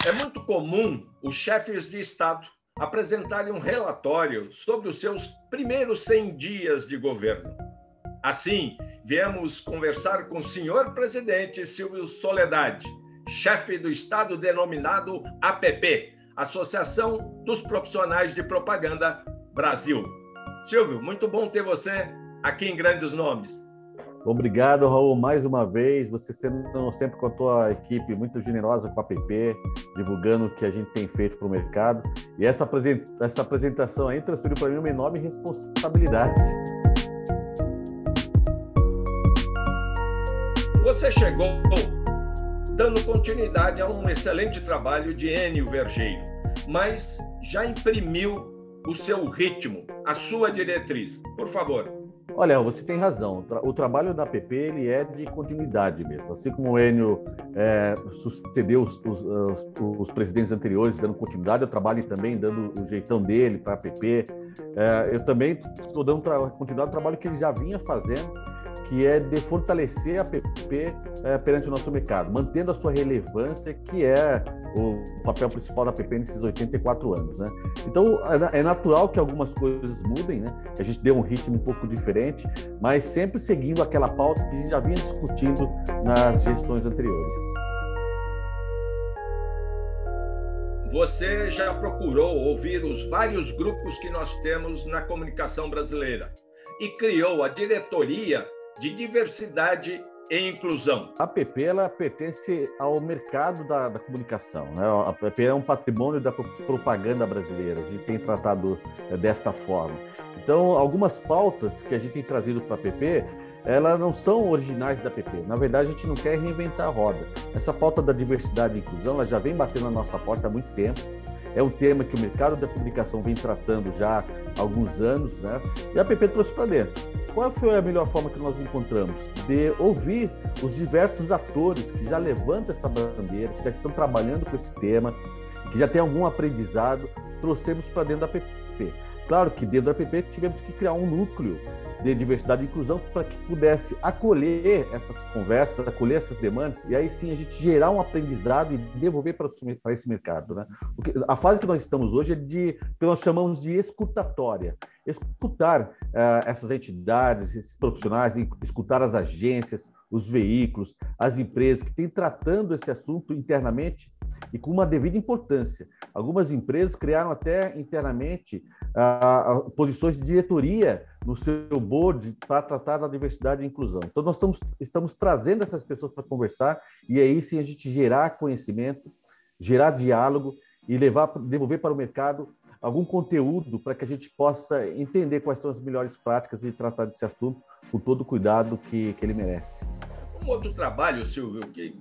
É muito comum os chefes de Estado apresentarem um relatório sobre os seus primeiros 100 dias de governo. Assim, viemos conversar com o senhor presidente Silvio Soledade, chefe do Estado denominado APP, Associação dos Profissionais de Propaganda Brasil. Silvio, muito bom ter você aqui em Grandes Nomes. Obrigado, Raul, mais uma vez. Você sempre com a tua equipe muito generosa com a APP, divulgando o que a gente tem feito para o mercado. E essa apresentação aí transferiu para mim uma enorme responsabilidade. Você chegou dando continuidade a um excelente trabalho de Enio Vergeiro, mas já imprimiu o seu ritmo, a sua diretriz. Por favor. Olha, você tem razão. O trabalho da APP ele é de continuidade mesmo. Assim como o Enio sucedeu os presidentes anteriores dando continuidade, eu trabalho também dando o jeitão dele para a APP. Eu também estou dando continuidade ao trabalho que ele já vinha fazendo, que é de fortalecer a APP perante o nosso mercado, mantendo a sua relevância, que é o papel principal da APP nesses 84 anos, né? Então, é natural que algumas coisas mudem, né? A gente deu um ritmo um pouco diferente, mas sempre seguindo aquela pauta que a gente já vinha discutindo nas gestões anteriores. Você já procurou ouvir os vários grupos que nós temos na comunicação brasileira e criou a diretoria de diversidade e inclusão. A APP ela pertence ao mercado da comunicação, né? A APP é um patrimônio da propaganda brasileira, a gente tem tratado desta forma. Então, algumas pautas que a gente tem trazido para a APP, elas não são originais da APP. Na verdade, a gente não quer reinventar a roda. Essa pauta da diversidade e inclusão, ela já vem batendo na nossa porta há muito tempo. É um tema que o mercado da comunicação vem tratando já há alguns anos, né? E a APP trouxe para dentro. Qual foi a melhor forma que nós encontramos? De ouvir os diversos atores que já levantam essa bandeira, que já estão trabalhando com esse tema, que já tem algum aprendizado, trouxemos para dentro da APP. Claro que dentro da APP tivemos que criar um núcleo de diversidade e inclusão para que pudesse acolher essas conversas, acolher essas demandas, e aí sim a gente gerar um aprendizado e devolver para esse mercado, né? Porque a fase que nós estamos hoje é que nós chamamos de escutatória. Escutar essas entidades, esses profissionais, escutar as agências, os veículos, as empresas que têm tratando esse assunto internamente e com uma devida importância. Algumas empresas criaram até internamente posições de diretoria no seu board para tratar da diversidade e inclusão. Então, nós estamos trazendo essas pessoas para conversar e aí sim a gente gerar conhecimento, gerar diálogo e devolver para o mercado algum conteúdo para que a gente possa entender quais são as melhores práticas e tratar desse assunto com todo o cuidado que ele merece. Um outro trabalho, Silvio, que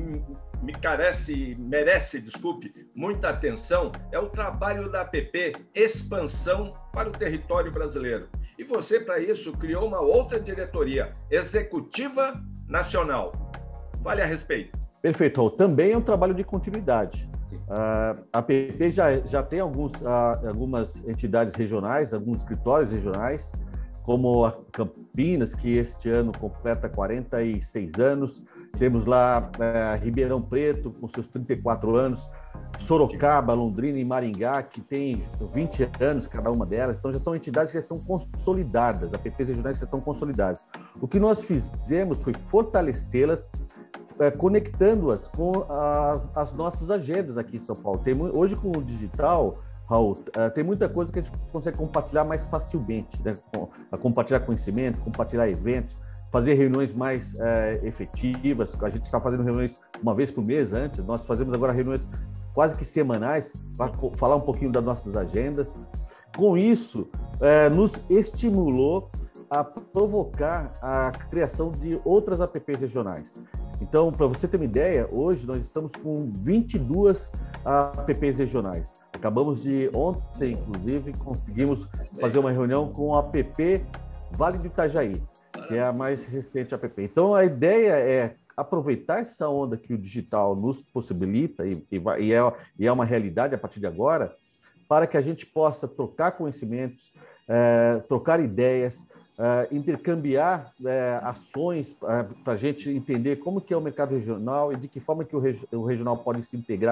merece muita atenção, é o trabalho da APP Expansão para o Território Brasileiro. E você, para isso, criou uma outra diretoria, Executiva Nacional. Fale a respeito. Perfeito, Raul. Também é um trabalho de continuidade. A APP já tem algumas entidades regionais, alguns escritórios regionais, como a Campinas, que este ano completa 46 anos. Temos lá Ribeirão Preto, com seus 34 anos, Sorocaba, Londrina e Maringá, que tem 20 anos cada uma delas. Então, já são entidades que já estão consolidadas, APPs regionais já estão consolidadas. O que nós fizemos foi fortalecê-las, conectando-as com as nossas agendas aqui em São Paulo. Hoje, com o digital, Raul, tem muita coisa que a gente consegue compartilhar mais facilmente, né? Compartilhar conhecimento, compartilhar eventos, fazer reuniões mais efetivas. A gente está fazendo reuniões uma vez por mês antes, nós fazemos agora reuniões quase que semanais para falar um pouquinho das nossas agendas. Com isso, nos estimulou a provocar a criação de outras APPs regionais. Então, para você ter uma ideia, hoje nós estamos com 22 APPs regionais. Acabamos de ontem, inclusive, conseguimos fazer uma reunião com a APP Vale do Itajaí, que é a mais recente APP. Então, a ideia é aproveitar essa onda que o digital nos possibilita, e é uma realidade a partir de agora, para que a gente possa trocar conhecimentos, trocar ideias, intercambiar ações para a gente entender como que é o mercado regional e de que forma que o regional pode se integrar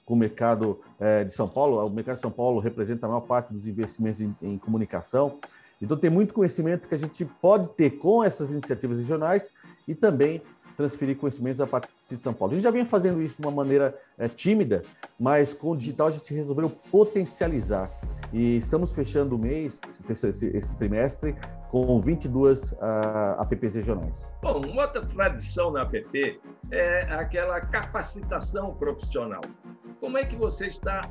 com o mercado de São Paulo. O mercado de São Paulo representa a maior parte dos investimentos em comunicação. Então, tem muito conhecimento que a gente pode ter com essas iniciativas regionais e também transferir conhecimentos a partir de São Paulo. A gente já vinha fazendo isso de uma maneira tímida, mas com o digital a gente resolveu potencializar. E estamos fechando o mês, esse trimestre, com 22 APPs regionais. Bom, uma outra tradição na APP é aquela capacitação profissional. Como é que você está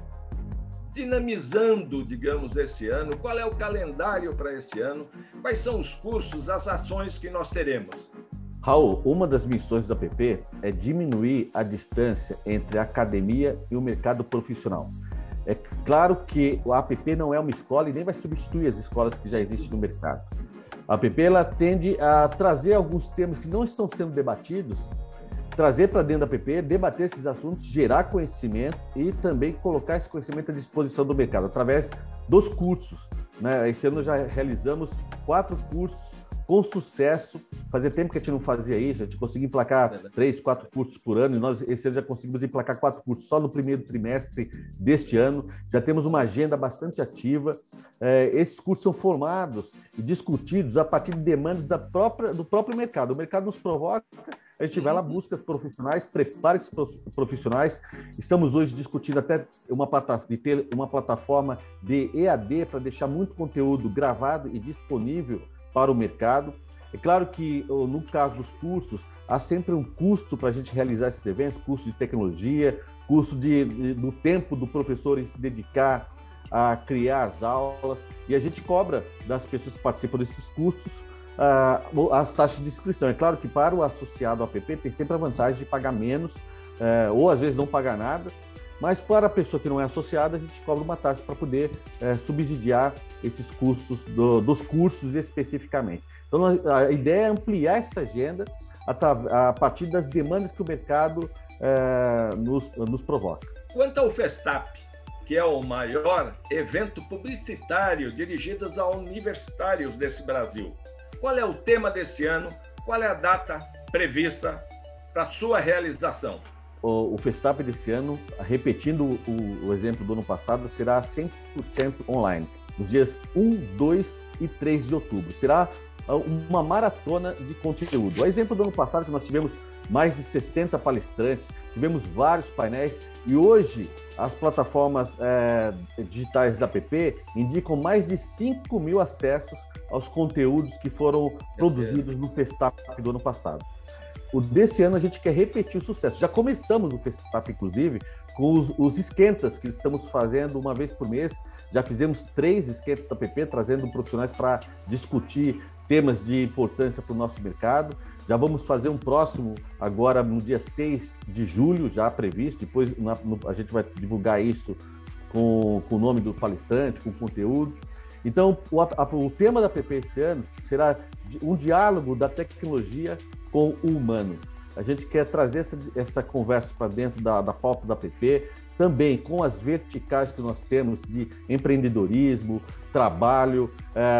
dinamizando, digamos, esse ano? Qual é o calendário para esse ano? Quais são os cursos, as ações que nós teremos? Raul, uma das missões da APP é diminuir a distância entre a academia e o mercado profissional. É claro que a APP não é uma escola e nem vai substituir as escolas que já existem no mercado. A APP ela tende a trazer alguns temas que não estão sendo debatidos, trazer para dentro da APP, debater esses assuntos, gerar conhecimento e também colocar esse conhecimento à disposição do mercado, através dos cursos, né? Esse ano já realizamos 4 cursos com sucesso. Fazia tempo que a gente não fazia isso, a gente conseguia emplacar 3, 4 cursos por ano, e nós esse ano já conseguimos emplacar 4 cursos só no primeiro trimestre deste ano. Já temos uma agenda bastante ativa. Esses cursos são formados e discutidos a partir de demandas do próprio mercado. O mercado nos provoca, a gente vai lá, busca profissionais, prepara esses profissionais. Estamos hoje discutindo até ter uma plataforma de EAD para deixar muito conteúdo gravado e disponível para o mercado. É claro que, no caso dos cursos, há sempre um custo para a gente realizar esses eventos, custo de tecnologia, custo do tempo do professor em se dedicar a criar as aulas, e a gente cobra das pessoas que participam desses cursos as taxas de inscrição. É claro que para o associado ao APP tem sempre a vantagem de pagar menos, ou às vezes não pagar nada, mas para a pessoa que não é associada, a gente cobra uma taxa para poder subsidiar esses custos, dos cursos especificamente. Então, a ideia é ampliar essa agenda a partir das demandas que o mercado nos provoca. Quanto ao Festap, que é o maior evento publicitário dirigido a universitários desse Brasil, qual é o tema desse ano? Qual é a data prevista para sua realização? O Festap desse ano, repetindo o exemplo do ano passado, será 100% online, nos dias 1, 2 e 3 de outubro. Será uma maratona de conteúdo. O exemplo do ano passado, que nós tivemos mais de 60 palestrantes, tivemos vários painéis, e hoje as plataformas digitais da APP indicam mais de 5 mil acessos aos conteúdos que foram produzidos no Festap do ano passado. O desse ano a gente quer repetir o sucesso. Já começamos no Festap, inclusive, com os esquentas que estamos fazendo uma vez por mês. Já fizemos 3 esquentas da APP, trazendo profissionais para discutir temas de importância para o nosso mercado. Já vamos fazer um próximo agora no dia 6 de julho, já previsto. Depois a gente vai divulgar isso com o nome do palestrante, com o conteúdo. Então, o tema da APP esse ano será um diálogo da tecnologia com o humano. A gente quer trazer essa conversa para dentro da pauta da APP, também com as verticais que nós temos de empreendedorismo, trabalho,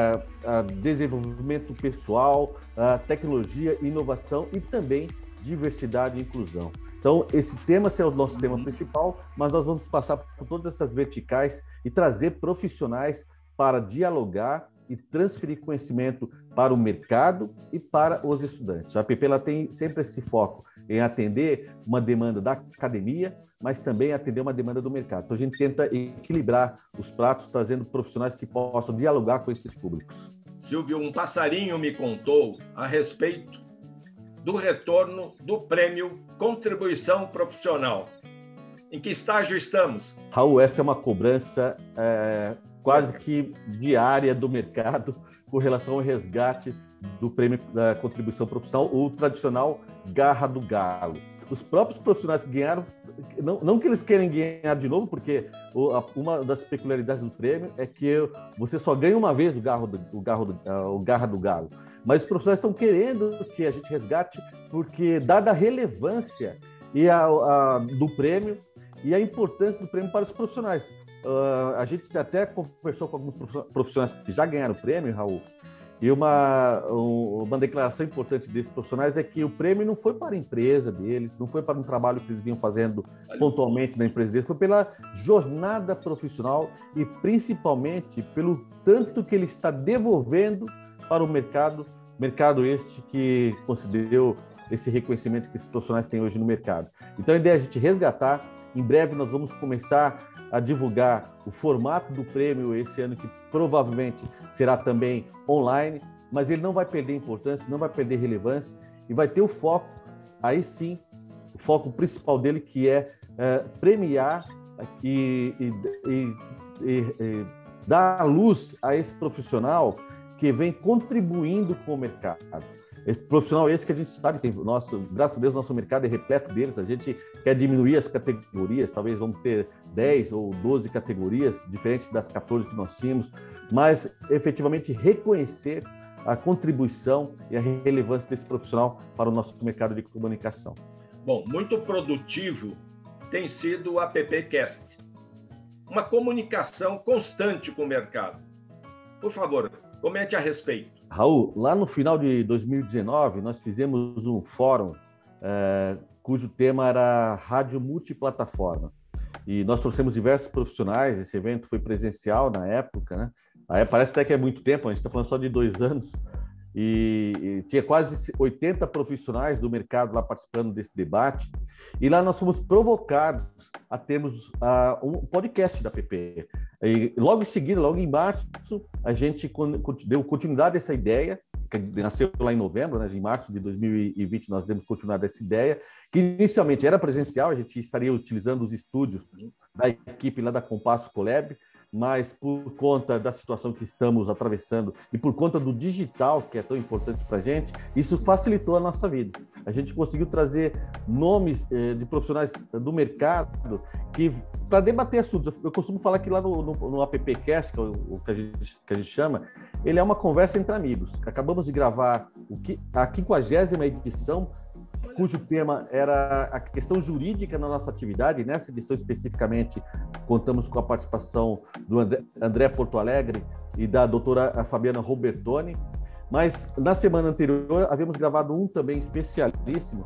desenvolvimento pessoal, tecnologia, inovação e também diversidade e inclusão. Então, esse tema será o nosso tema principal, mas nós vamos passar por todas essas verticais e trazer profissionais para dialogar e transferir conhecimento para o mercado e para os estudantes. A APP ela tem sempre esse foco em atender uma demanda da academia, mas também atender uma demanda do mercado. Então, a gente tenta equilibrar os pratos, trazendo profissionais que possam dialogar com esses públicos. Silvio, um passarinho me contou a respeito do retorno do prêmio Contribuição Profissional. Em que estágio estamos? Raul, essa é uma cobrança quase que diária do mercado com relação ao resgate do prêmio da contribuição profissional, o tradicional Garra do Galo. Os próprios profissionais que ganharam, não que eles querem ganhar de novo, porque uma das peculiaridades do prêmio é que você só ganha uma vez o Garra do Galo. Mas os profissionais estão querendo que a gente resgate, porque dada a relevância do prêmio e a importância do prêmio para os profissionais. A gente até conversou com alguns profissionais que já ganharam o prêmio, Raul, E uma declaração importante desses profissionais é que o prêmio não foi para a empresa deles, não foi para um trabalho que eles vinham fazendo pontualmente na empresa deles, foi pela jornada profissional e principalmente pelo tanto que ele está devolvendo para o mercado este que concedeu esse reconhecimento que esses profissionais têm hoje no mercado. Então a ideia é a gente resgatar. Em breve nós vamos começar a divulgar o formato do prêmio esse ano, que provavelmente será também online, mas ele não vai perder importância, não vai perder relevância e vai ter o foco, aí sim, o foco principal dele, que é premiar e dar luz a esse profissional que vem contribuindo com o mercado. Esse profissional esse que a gente sabe, graças a Deus, nosso mercado é repleto deles. A gente quer diminuir as categorias, talvez vamos ter 10 ou 12 categorias, diferentes das 14 que nós tínhamos, mas efetivamente reconhecer a contribuição e a relevância desse profissional para o nosso mercado de comunicação. Bom, muito produtivo tem sido o AppCast, uma comunicação constante com o mercado. Por favor, comente a respeito. Raul, lá no final de 2019, nós fizemos um fórum cujo tema era Rádio Multiplataforma. E nós trouxemos diversos profissionais, esse evento foi presencial na época, né? Aí parece até que é muito tempo, a gente está falando só de 2 anos. E tinha quase 80 profissionais do mercado lá participando desse debate. E lá nós fomos provocados a termos um podcast da APP. E logo em seguida, logo em março, a gente deu continuidade a essa ideia, que nasceu lá em novembro, né? Em março de 2020 nós demos continuidade a essa ideia, que inicialmente era presencial, a gente estaria utilizando os estúdios da equipe lá da Compasso Colab, mas por conta da situação que estamos atravessando e por conta do digital, que é tão importante para a gente, isso facilitou a nossa vida. A gente conseguiu trazer nomes de profissionais do mercado para debater assuntos. Eu costumo falar que lá no AppCast, que é o que a gente chama, ele é uma conversa entre amigos. Acabamos de gravar a 50ª edição, cujo tema era a questão jurídica na nossa atividade. Nessa edição especificamente, contamos com a participação do André Porto Alegre e da doutora Fabiana Robertoni, mas na semana anterior havíamos gravado um também especialíssimo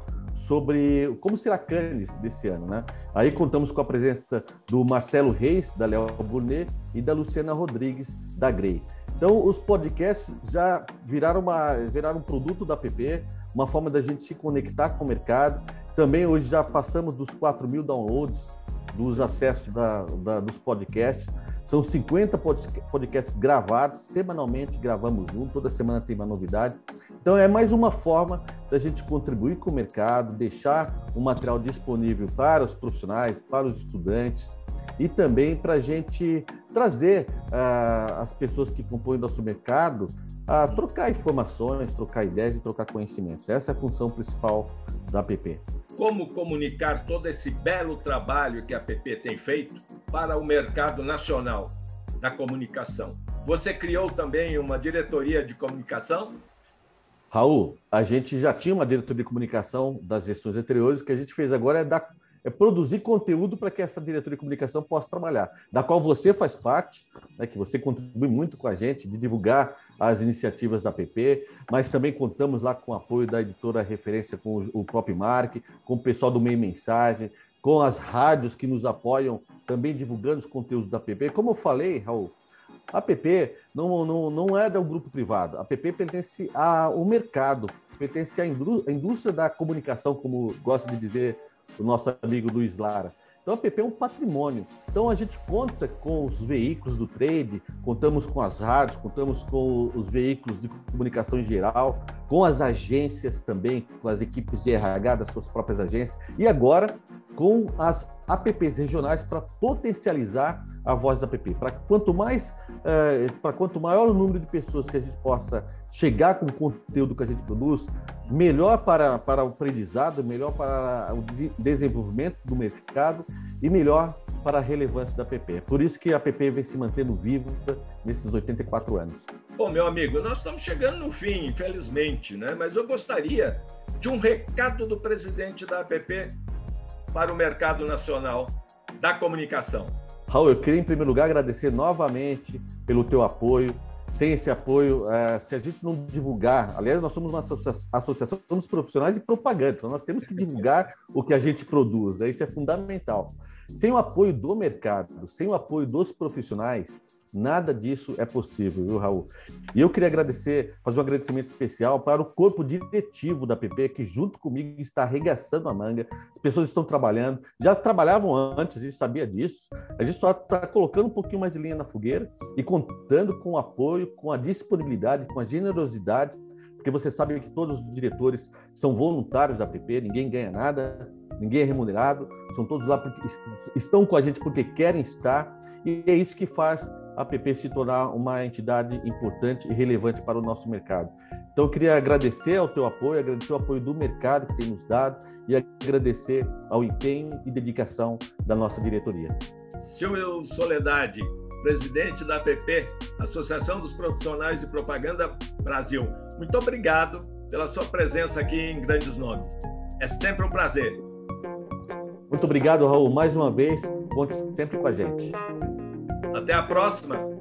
sobre como será Cannes desse ano, né? Aí contamos com a presença do Marcelo Reis, da Léo Burnet, e da Luciana Rodrigues, da Grey. Então, os podcasts já viraram um produto da APP, uma forma da gente se conectar com o mercado. Também hoje já passamos dos 4.000 downloads dos acessos dos podcasts. São 50 podcasts gravados, semanalmente gravamos um, toda semana tem uma novidade. Então é mais uma forma da gente contribuir com o mercado, deixar o material disponível para os profissionais, para os estudantes e também para a gente trazer as pessoas que compõem o nosso mercado a trocar informações, trocar ideias e trocar conhecimentos. Essa é a função principal da APP. Como comunicar todo esse belo trabalho que a APP tem feito para o mercado nacional da comunicação? Você criou também uma diretoria de comunicação? Raul, a gente já tinha uma diretoria de comunicação das gestões anteriores. O que a gente fez agora é produzir conteúdo para que essa diretoria de comunicação possa trabalhar, da qual você faz parte, né, que você contribui muito com a gente de divulgar as iniciativas da APP, mas também contamos lá com o apoio da editora referência, com o próprio Mark, com o pessoal do Meio Mensagem, com as rádios que nos apoiam, também divulgando os conteúdos da APP. Como eu falei, Raul, a APP não é de um grupo privado, a APP pertence ao mercado, pertence à indústria da comunicação, como gosta de dizer o nosso amigo Luiz Lara. Então, a APP é um patrimônio. Então, a gente conta com os veículos do trade, contamos com as rádios, contamos com os veículos de comunicação em geral, com as agências também, com as equipes de RH das suas próprias agências, e agora com as APPs regionais para potencializar a voz da APP. Para quanto maior o número de pessoas que a gente possa chegar com o conteúdo que a gente produz, melhor para o aprendizado, melhor para o desenvolvimento do mercado e melhor para a relevância da APP. Por isso que a APP vem se mantendo viva nesses 84 anos. Bom, meu amigo, nós estamos chegando no fim, infelizmente, né? Mas eu gostaria de um recado do presidente da APP para o mercado nacional da comunicação. Raul, eu queria, em primeiro lugar, agradecer novamente pelo teu apoio. sem esse apoio, se a gente não divulgar, aliás, nós somos uma associação, somos profissionais de propaganda, então nós temos que divulgar o que a gente produz, isso é fundamental. Sem o apoio do mercado, sem o apoio dos profissionais, nada disso é possível, viu, Raul? E eu queria fazer um agradecimento especial para o corpo diretivo da PP, que junto comigo está arregaçando a manga. As pessoas estão trabalhando, já trabalhavam antes, a gente sabia disso. A gente só está colocando um pouquinho mais de lenha na fogueira e contando com o apoio, com a disponibilidade, com a generosidade, porque você sabe que todos os diretores são voluntários da PP, ninguém ganha nada, ninguém é remunerado, são todos lá porque estão com a gente porque querem estar, e é isso que faz a PP se tornar uma entidade importante e relevante para o nosso mercado. Então, eu queria agradecer ao teu apoio, agradecer o apoio do mercado que tem nos dado e agradecer ao empenho e dedicação da nossa diretoria. Silvio Soledade, presidente da APP, Associação dos Profissionais de Propaganda Brasil, muito obrigado pela sua presença aqui em Grandes Nomes. É sempre um prazer. Muito obrigado, Raul, mais uma vez. Conte sempre com a gente. Até a próxima.